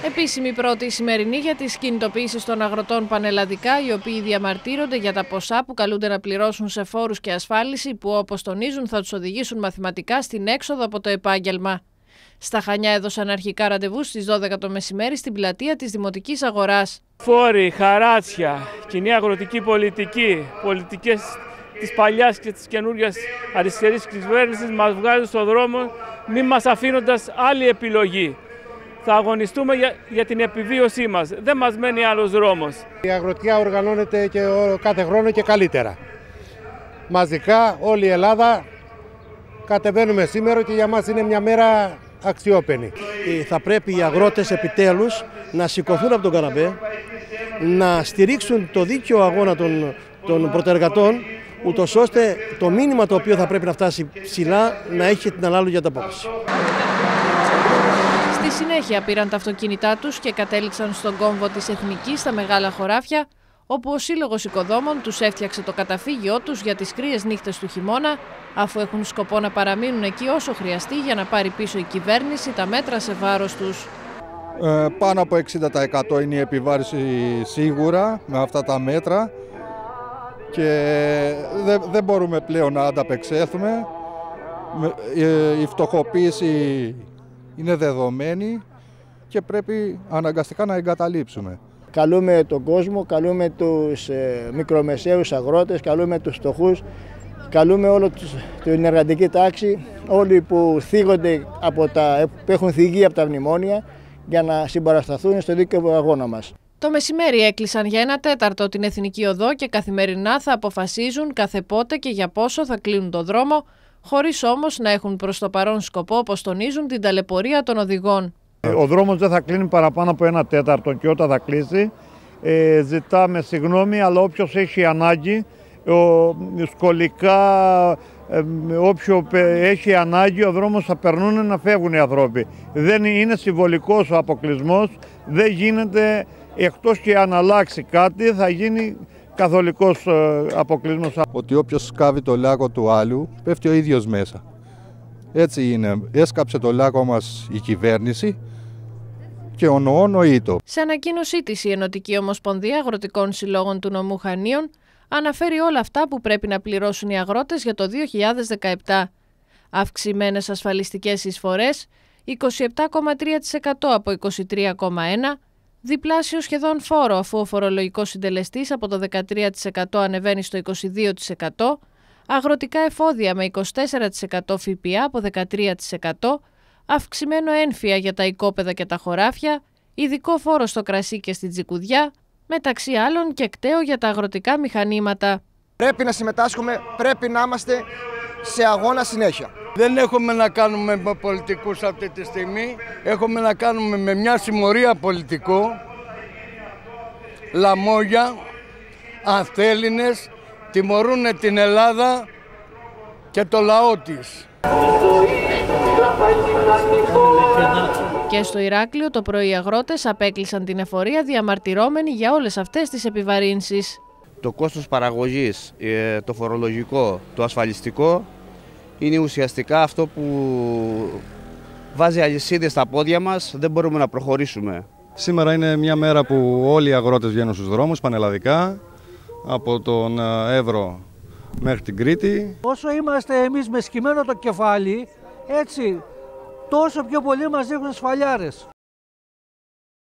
Επίσημη πρώτη σημερινή για τις κινητοποιήσεις των αγροτών πανελλαδικά, οι οποίοι διαμαρτύρονται για τα ποσά που καλούνται να πληρώσουν σε φόρους και ασφάλιση, που όπως τονίζουν θα τους οδηγήσουν μαθηματικά στην έξοδο από το επάγγελμα. Στα Χανιά έδωσαν αρχικά ραντεβού στις 12 το μεσημέρι στην πλατεία της Δημοτικής Αγοράς. Φόροι, χαράτσια, κοινή αγροτική πολιτική, πολιτικές της παλιάς και της καινούργιας αριστερής κυβέρνησης μας βγάζουν στον δρόμο, μη μας αφήνοντας άλλη επιλογή. Θα αγωνιστούμε για την επιβίωσή μας. Δεν μας μένει άλλος δρόμος. Η αγροτιά οργανώνεται και κάθε χρόνο και καλύτερα. Μαζικά όλη η Ελλάδα κατεβαίνουμε σήμερα και για μας είναι μια μέρα αξιόπαινη. Θα πρέπει οι αγρότες επιτέλους να σηκωθούν από τον καναπέ, να στηρίξουν το δίκαιο αγώνα των πρωτεργατών, ούτως ώστε το μήνυμα το οποίο θα πρέπει να φτάσει ψηλά να έχει την ανάλογη ανταπόκριση. Στη συνέχεια πήραν τα αυτοκίνητά τους και κατέληξαν στον κόμβο της Εθνικής στα Μεγάλα Χωράφια, όπου ο Σύλλογος Οικοδόμων τους έφτιαξε το καταφύγιό τους για τις κρύες νύχτες του χειμώνα, αφού έχουν σκοπό να παραμείνουν εκεί όσο χρειαστεί για να πάρει πίσω η κυβέρνηση τα μέτρα σε βάρος τους. Πάνω από 60% είναι η επιβάρηση σίγουρα με αυτά τα μέτρα και δεν μπορούμε πλέον να ανταπεξέλθουμε. Η φτωχοποίηση είναι δεδομένη και πρέπει αναγκαστικά να εγκαταλείψουμε. Καλούμε τον κόσμο, καλούμε τους μικρομεσαίους αγρότες, καλούμε τους φτωχούς, καλούμε όλη την εργατική τάξη, όλοι που θίγονται που έχουν θυγεί από τα μνημόνια, για να συμπαρασταθούν στο δίκαιο αγώνα μας. Το μεσημέρι έκλεισαν για 1/4 την Εθνική Οδό και καθημερινά θα αποφασίζουν κάθε πότε και για πόσο θα κλείνουν το δρόμο, χωρίς όμως να έχουν προς το παρόν σκοπό, όπως τονίζουν, την ταλαιπωρία των οδηγών. Ο δρόμος δεν θα κλείνει παραπάνω από 1/4 και όταν θα κλείσει ζητάμε συγγνώμη, αλλά όποιος έχει ανάγκη, σκολικά, όποιο έχει ανάγκη, ο δρόμος θα περνούν να φεύγουν οι άνθρωποι. Δεν είναι συμβολικός ο αποκλεισμός, δεν γίνεται, εκτός και αν αλλάξει κάτι θα γίνει καθολικός αποκλεισμός. Ότι όποιος σκάβει το λάκκο του άλλου πέφτει ο ίδιος μέσα. Έτσι είναι. Έσκαψε το λάκκο μας η κυβέρνηση και ονοήτο. Σε ανακοίνωσή της, η Ενωτική Ομοσπονδία Αγροτικών Συλλόγων του Νομού Χανίων αναφέρει όλα αυτά που πρέπει να πληρώσουν οι αγρότες για το 2017. Αυξημένες ασφαλιστικές εισφορές, 27,3% από 23,1%, διπλάσιο σχεδόν φόρο αφού ο φορολογικός συντελεστής από το 13% ανεβαίνει στο 22%, αγροτικά εφόδια με 24% ΦΠΑ από 13%, αυξημένο ένφια για τα οικόπεδα και τα χωράφια, ειδικό φόρο στο κρασί και στην τσικουδιά, μεταξύ άλλων και κταίο για τα αγροτικά μηχανήματα. Πρέπει να συμμετάσχουμε, πρέπει να είμαστε σε αγώνα συνέχεια. Δεν έχουμε να κάνουμε με πολιτικούς αυτή τη στιγμή, έχουμε να κάνουμε με μια συμμορία πολιτικού, λαμόγια, ανθέληνες, τιμωρούν την Ελλάδα και το λαό της. Και στο Ηράκλειο το πρωί οι αγρότες απέκλεισαν την εφορία διαμαρτυρώμενοι για όλες αυτές τις επιβαρύνσεις. Το κόστος παραγωγής, το φορολογικό, το ασφαλιστικό είναι ουσιαστικά αυτό που βάζει αλυσίδες στα πόδια μας, δεν μπορούμε να προχωρήσουμε. Σήμερα είναι μια μέρα που όλοι οι αγρότες βγαίνουν στους δρόμους πανελλαδικά, από τον Εύρο μέχρι την Κρήτη. Όσο είμαστε εμείς με σκυμμένο το κεφάλι, έτσι, τόσο πιο πολύ μας δείχνουν σφαλιάρες.